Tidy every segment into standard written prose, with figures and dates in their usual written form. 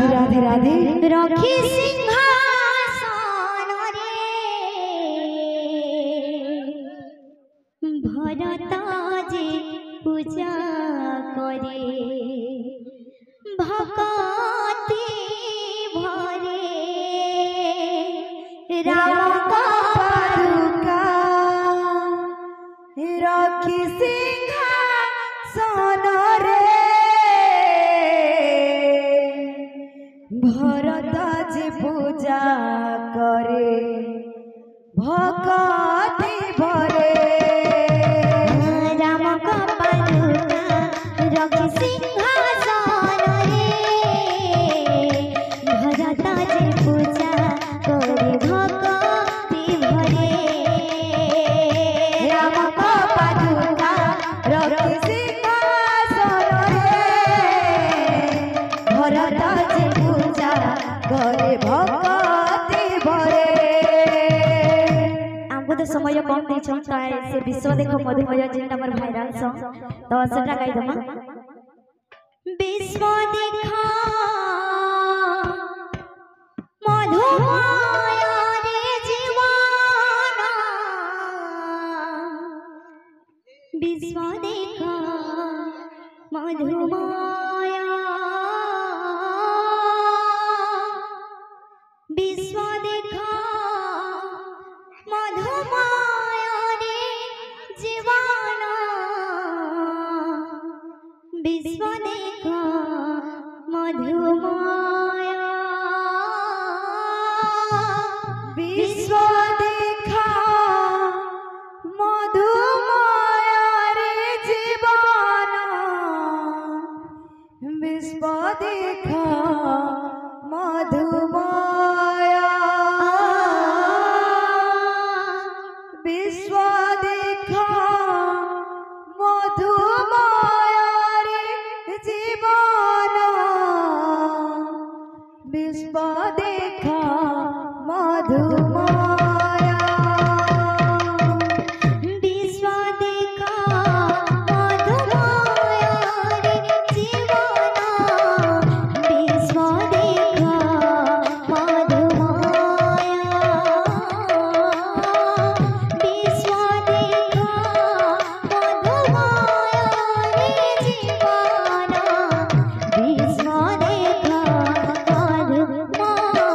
राधे राधे राधे रखी सिंहासन रे भरत जे पूजा करे भक्ति भरे राम का पादुका रखी सिंहासन रे भरत जे पूजा करे भक्ति भरे राम का पादुका रखी सिंहासन रे भरत जे पूजा करे भक्ति भरे राम का पादुका रखी सिंहासन रे भरत जे पूजा करे भक्ति भरे। हमको तो समय कम नहीं चलता है से विश्व देखो मधुमय जिनटा पर वायरल सॉन्ग तो सेटा गाई दमा विश्व देखा मधुमय रे जीवाना विश्व देखा मधुमय विश्व देखा मधुमय रे जीवाना विश्व देखा मधुमय विश्व देखा मधुमय रे जीवन विश्व देखा मधुमय विश्व देखा मधुमय रे जीवन विश्व देखा मधुमय विश्व देखा मधुमय रे जीवाना विश्व देखा मधुमय विश्व देखा मधुमय रे जीवाना विश्व देखा मधुमय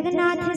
जगन्नाथ